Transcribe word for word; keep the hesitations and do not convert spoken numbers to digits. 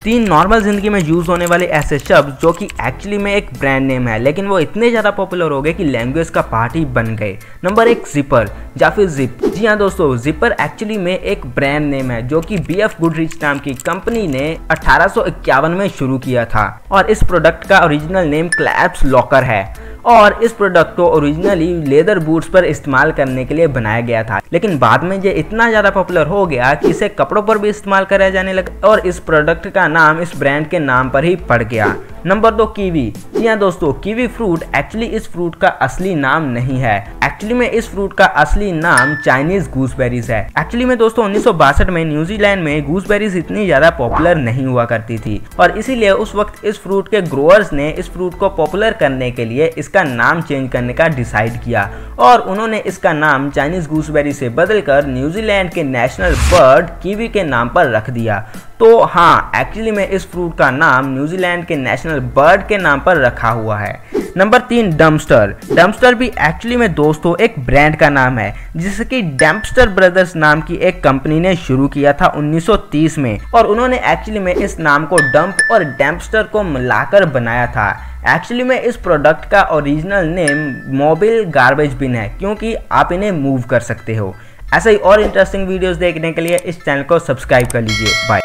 तीन नॉर्मल जिंदगी में यूज होने वाले ऐसे शब्द जो कि एक्चुअली में एक ब्रांड नेम है, लेकिन वो इतने ज्यादा पॉपुलर हो गए कि लैंग्वेज का पार्ट ही बन गए। नंबर एक, जिपर या फिर जिप। जी हाँ दोस्तों, जिपर एक्चुअली में एक ब्रांड नेम है जो कि बी एफ गुडरीच नाम की कंपनी ने अठारह सौ इक्यावन में शुरू किया था और इस प्रोडक्ट का ओरिजिनल नेम क्लैप्स लॉकर है और इस प्रोडक्ट को ओरिजिनली लेदर बूट्स पर इस्तेमाल करने के लिए बनाया गया था, लेकिन बाद में ये इतना ज़्यादा पॉपुलर हो गया कि इसे कपड़ों पर भी इस्तेमाल करा जाने लगा और इस प्रोडक्ट का नाम इस ब्रांड के नाम पर ही पड़ गया। नंबर दो, कीवी। जी हाँ दोस्तों, कीवी फ्रूट एक्चुअली इस फ्रूट का असली नाम नहीं है। एक्चुअली में इस फ्रूट का असली नाम चाइनीज गूसबेरीज है। एक्चुअली में दोस्तों उन्नीस सौ बासठ में न्यूजीलैंड में गूसबेरीज इतनी ज्यादा पॉपुलर नहीं हुआ करती थी और इसीलिए उस वक्त इस फ्रूट के ग्रोअर्स ने इस फ्रूट को पॉपुलर करने के लिए इसका नाम चेंज करने का डिसाइड किया और उन्होंने इसका नाम चाइनीज गूसबेरी से बदलकर न्यूजीलैंड के नेशनल बर्ड कीवी के नाम पर रख दिया। तो हाँ, एक्चुअली में इस फ्रूट का नाम न्यूजीलैंड के नेशनल बर्ड के नाम पर रखा हुआ है। नंबर तीन, डम्पस्टर। डम्पस्टर भी एक्चुअली में दोस्तों एक ब्रांड का नाम है जिसे कि डम्पस्टर ब्रदर्स नाम की एक कंपनी ने शुरू किया था उन्नीस सौ तीस में और उन्होंने एक्चुअली में इस नाम को डंप और डम्पस्टर को मिलाकर बनाया था। एक्चुअली में इस प्रोडक्ट का original name mobile garbage bin है क्योंकि आप इन्हें मूव कर सकते हो। ऐसे ही और इंटरेस्टिंग वीडियोस देखने के लिए इस चैनल को सब्सक्राइब कर लीजिए। बाय।